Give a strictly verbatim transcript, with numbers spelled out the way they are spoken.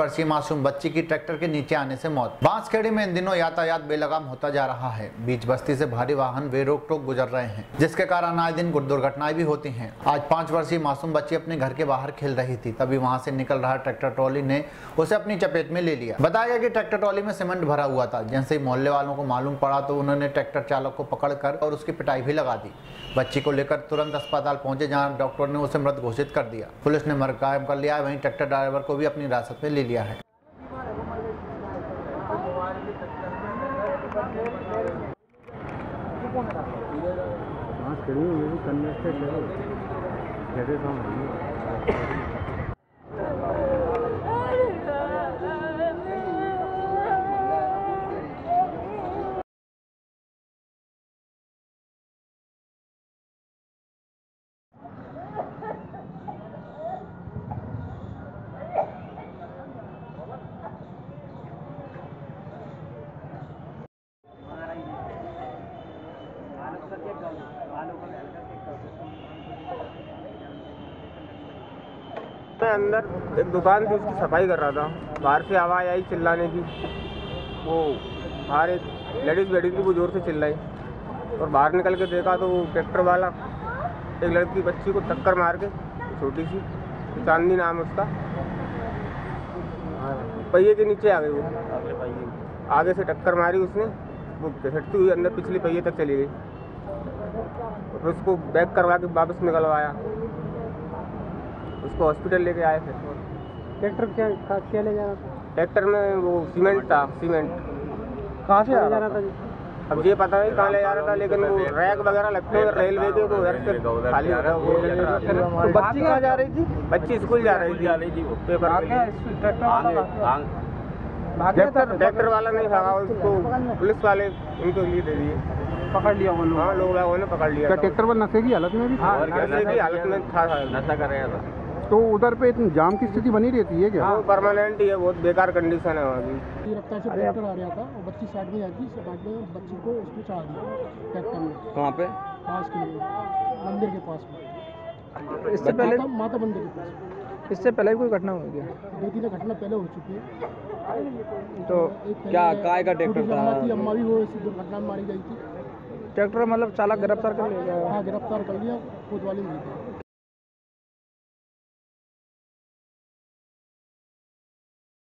वर्षीय मासूम बच्ची की ट्रैक्टर के नीचे आने से मौत। बांसखेड़ी में इन दिनों यातायात बेलगाम होता जा रहा है। बीच बस्ती से भारी वाहन बेरोक टोक गुजर रहे हैं, जिसके कारण आए दिन दुर्घटनाएं भी होती हैं। आज पाँच वर्षीय मासूम बच्ची अपने घर के बाहर खेल रही थी, तभी वहां से निकल रहा ट्रैक्टर ट्रॉली ने उसे अपनी चपेट में ले लिया। बताया गया कि ट्रैक्टर ट्रॉली में सीमेंट भरा हुआ था। जैसे ही मोहल्ले वालों को मालूम पड़ा तो उन्होंने ट्रैक्टर चालक को पकड़कर और उसकी पिटाई भी लगा दी। बच्ची को लेकर तुरंत अस्पताल पहुंचे, जहां डॉक्टर ने उसे मृत घोषित कर दिया। पुलिस ने मर्ग कायम कर लिया है, वहीं ट्रैक्टर ड्राइवर को भी अपनी हिरासत में ले लिया है। मैं अंदर एक दुकान थी, उसकी सफाई कर रहा था। बाहर से आवाज़ आई चिल्लाने की। वो बाहर एक लेडीज़ बैठी थी, वो ज़ोर से चिल्लाई और बाहर निकल के देखा तो वो ट्रैक्टर वाला एक लड़की बच्ची को टक्कर मार के, छोटी सी चांदनी नाम उसका, पहिए के नीचे आ गई। वो अगले पहिए आगे से टक्कर मारी उसने, वो घसटती हुई अंदर पिछले पहिए तक चली गई। फिर उसको बैक करवा के वापस निकलवाया, उसको हॉस्पिटल लेके आए। फिर ट्रैक्टर क्या क्या ले जा रहा था? ट्रैक्टर में वो सीमेंट था। सीमेंट कहाँ से आ रहा था जी? अब ये पता नहीं कहाँ ले जा रहा था, लेकिन वो रैक वगैरह लगते हैं रेलवे के, वो घर से खाली होता है। तो बच्ची कहाँ जा रही थी? बच्ची स्कूल जा रही थी। पेपर ट्रैक्टर वाला नहीं भागा, उसको पुलिस वाले उनको लिए दे दिए, पकड़ लिया वो लोग। हाँ, लोगों ने पकड़ लिया। क्या ट्रैक्टर पर नशे की हालत में भी? हाँ, नशे की हालत में था, नशा कर रहा था। तो उधर पे जाम की स्थिति बनी रहती है क्या? हाँ, परमानेंट ही है, बहुत बेकार कंडीशन है वहाँ की। रफ्तार से ट्रैक्टर आ रहा था और बच्ची साइड में जाती, साइड में बच्ची को उसमें चढ़ा दिया ट्रैक्टर में। कहाँ पे? पास किलोमीटर मंदिर के पास में। इससे पहले माता, माता मंदिर के पास। इससे पहले भी कोई घटना हुई क्या? दो तीन घटना पहले हो चुकी है। तो क्या काय का ट्रैक्टर था? अम्मा भी वो इसी दुर्घटना में मारी गई थी। ट्रैक्टर मतलब चालक गिरफ्तार कर लिया? हाँ, गिरफ्तार कर लिया, कोतवाली में।